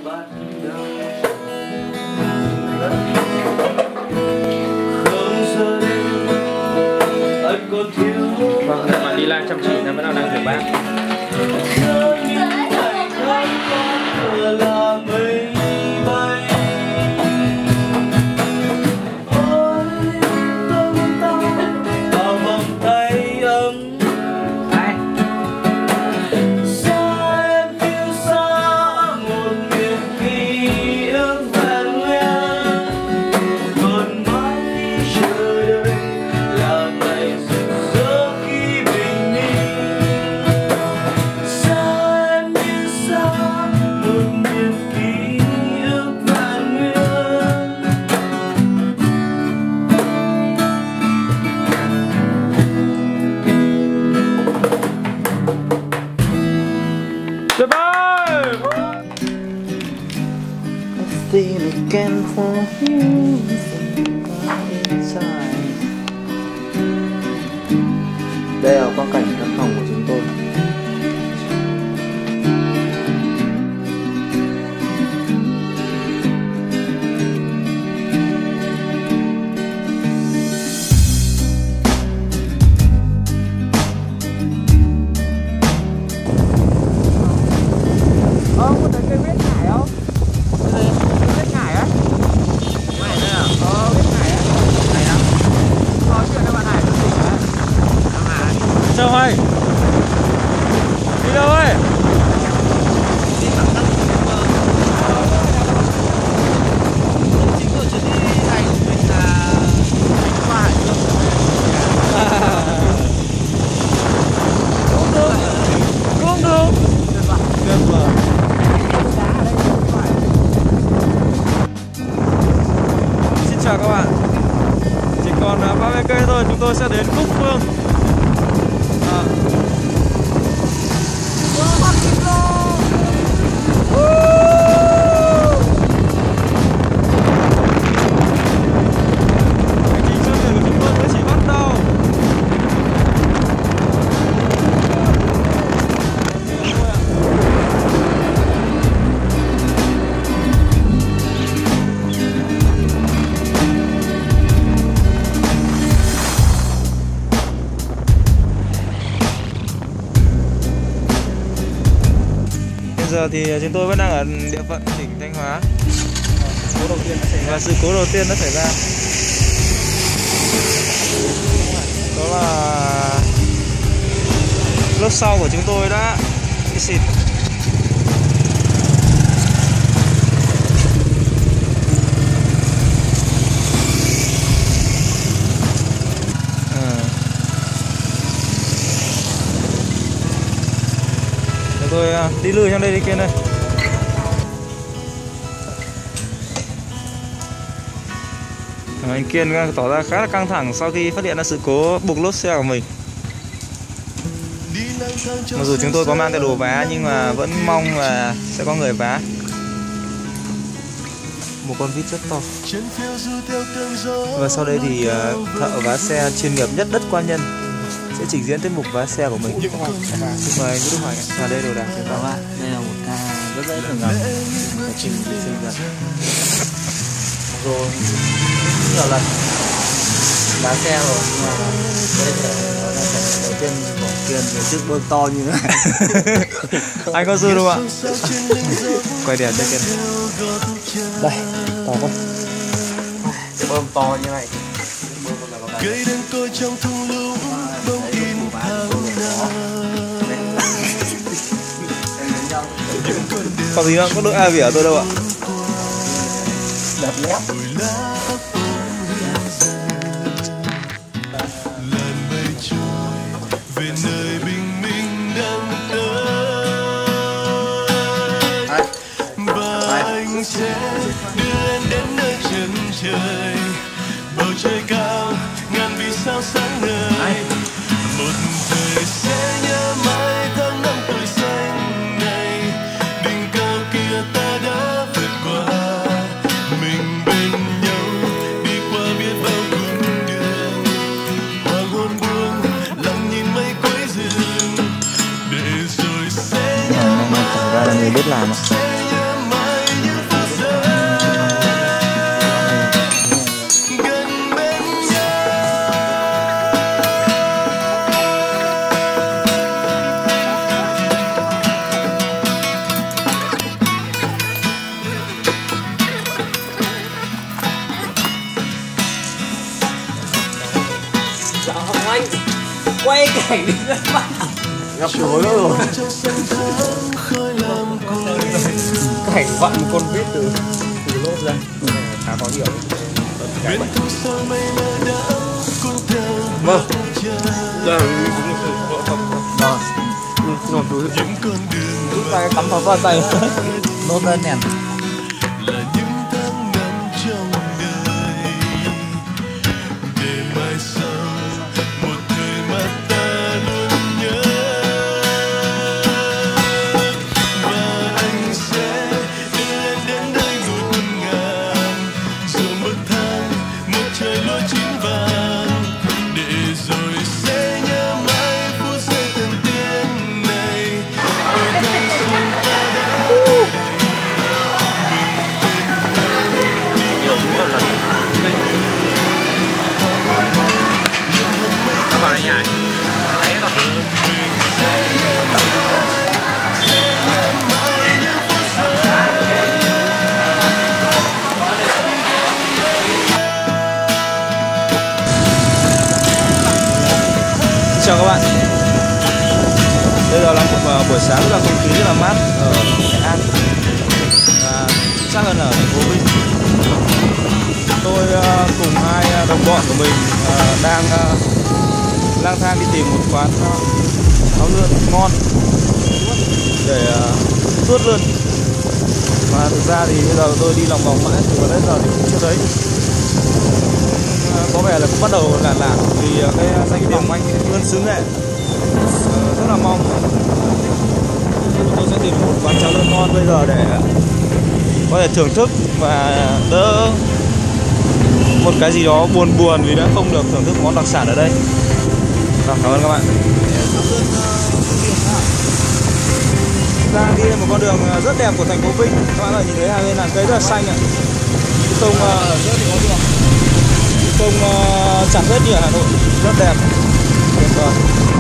Vâng, bạn đi lại chăm chỉ nên vẫn đang thử bác. Again for you inside. Đây là quang cảnh căn phòng của chúng tôi. Có thấy cây huyết hải không? Huyết hải á? Này đây à? Huyết hải á? Này lắm. Có chuyện đâu bạn Hải, tôi tỉnh á. Châu ơi! Đi đâu ơi? Đi thẳng tắp. Chính của chuyến đi này của mình là qua Hải Dương. Cũng được. Cũng được. Tuyệt vời. Xin chào các bạn. Chỉ còn 30 cây thôi chúng tôi sẽ đến Cúc Phương. Hành trình sơ lược của chúng tôi mới chỉ bắt đầu. Bây giờ thì chúng tôi vẫn đang ở địa phận tỉnh Thanh Hóa. Và sự cố đầu tiên đã xảy ra. Đó là lốp sau của chúng tôi đã bị xịt. Tôi đi lùi sang đây đi kia đây. Anh Kiên tỏ ra khá là căng thẳng sau khi phát hiện ra sự cố bục lốp xe của mình. Mặc dù chúng tôi có mang theo đồ vá nhưng mà vẫn mong là sẽ có người vá. Một con vít rất to. Và sau đây thì thợ vá xe chuyên nghiệp nhất đất Quan Nhân sẽ trình diễn tiết mục vá xe của mình. Xin mời anh Vũ Đức Hoành vào đây đồ đạc cho các bạn. Đây là một ca rất dễ thường gặp quá trình đi xây dựng. Rồi nhiều lần vá xe rồi nhưng mà đây là đầu tiên bỏ Kiên với chiếc bơm to như thế này. Anh có dư không ạ? Quay đèn cho Kiên. Đây, to quá. Bơm to như này. Cây đen tôi trong thung lũng bông in tháng năm. Còn gì nữa, có đội A vỉa tôi đâu ạ? Đẹp lép. Làn mây trôi về nơi bình minh đang tới. Và anh sẽ đưa em đến nơi chân trời. Bầu trời cao ngàn vì sao sáng ngời. Một thời sẽ nhớ mãi tháng năm tuổi xanh này. Đỉnh cao kia ta đã vượt qua. Mình bên nhau đi qua biết bao cung đường. Hoàng hôn buông lặng nhìn mây cuối rừng. Để rồi sẽ nhớ mãi. Ra là người biết làm à? Sẽ nhớ mãi Quay cảnh đi ra mắt. Gặp rối rồi. Cảnh vặn một con vít từ lốp ra. Khá khó hiểu. Vâng. Đây Nốt túi. Rút tay cắm vào tay. Nốt lên nè. Là những tháng năm trong đời để mai sau một thời mà ta luôn nhớ, và anh sẽ đưa em đến nơi ngút ngàn, dù một tháng một trời lúa chín vàng, để rồi sẽ nhớ mãi phút giây thần tiên này. Ôi thanh xuân ta đã các bạn đây nhảy. Thấy không? Chào các bạn. Bây giờ là một buổi sáng rất là không khí rất là mát ở Nghệ An, và chắc hơn ở thành phố Vinh. Tôi cùng hai đồng bọn của mình đang lang thang đi tìm một quán áo lươn ngon để tuốt lươn. Và thực ra thì bây giờ tôi đi lòng vòng mãi từ vào đến giờ thì cũng chưa thấy. Có vẻ là cũng bắt đầu lạ vì cái danh vòng anh lươn xứ Nghệ rất là mong. Tôi sẽ tìm một quán cháo lươn ngon bây giờ để có thể thưởng thức và đỡ một cái gì đó buồn vì đã không được thưởng thức món đặc sản ở đây. Cảm ơn các bạn. Đang đi lên một con đường rất đẹp của thành phố Vinh. Các bạn có thể nhìn thấy hai bên là cây rất là xanh ạ. Sông chẳng rất như ở Hà Nội, rất đẹp, tuyệt vời.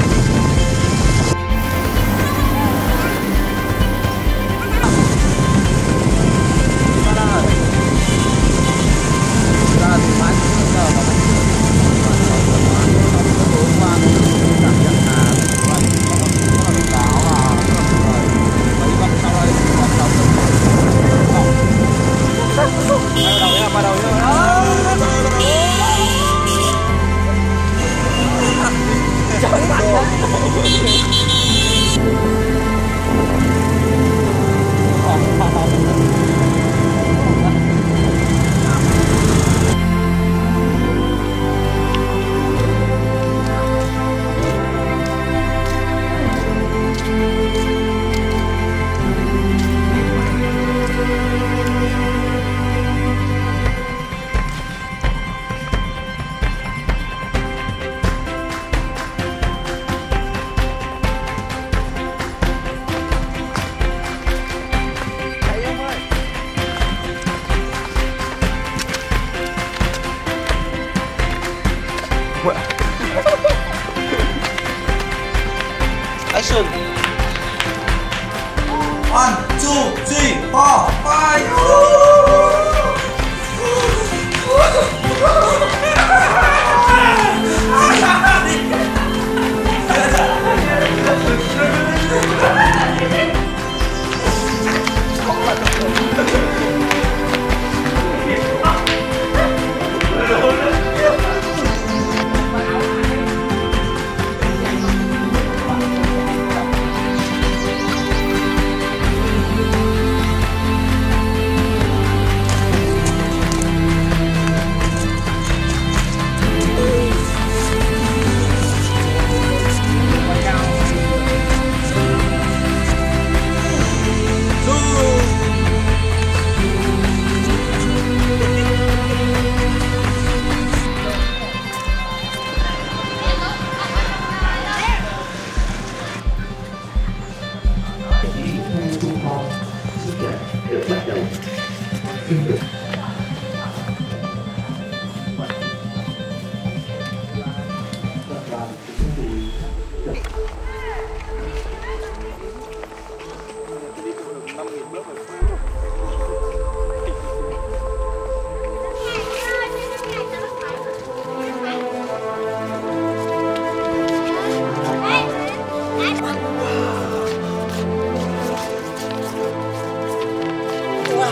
Action. 1, 2, 3, 4, 5.000 bước rồi.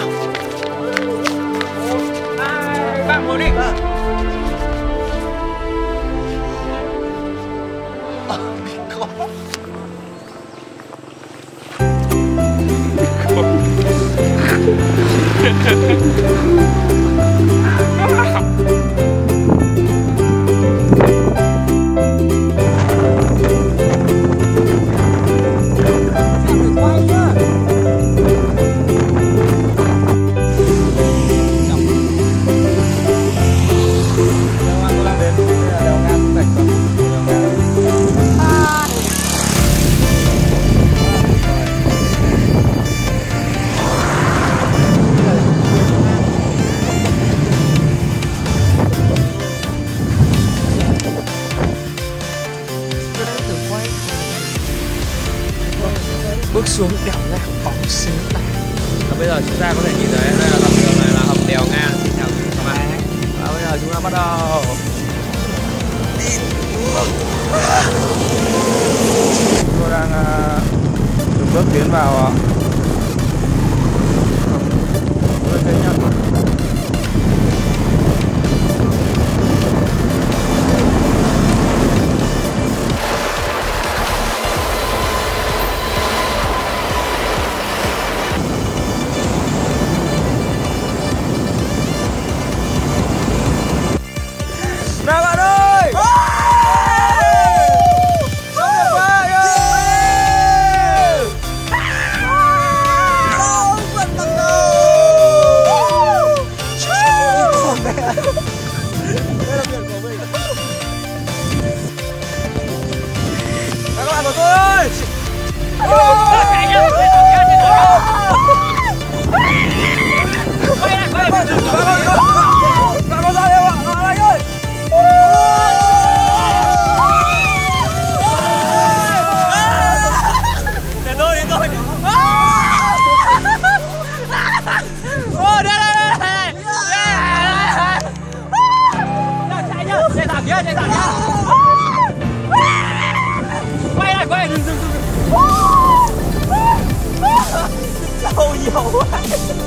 Bạn ngồi đi. Bước xuống đèo ngang bóng xíu này. Và bây giờ chúng ta có thể nhìn thấy đây là đoạn đường này là hầm đèo ngang. Xin chào các bạn. Và bây giờ chúng ta bắt đầu. Chúng tôi đang từng bước tiến vào cây nhật. Nào bạn ơi! Sống được quá! Vẫn bằng đầu! Đây là biển của mình. Các bạn của tôi ơi! Bạn có ra đây không ạ? Anh ơi! Để tôi. Ô, đây. Chạy nhá, chạy thẳng nhá. Quay lại, dừng. Lâu nhiều quá.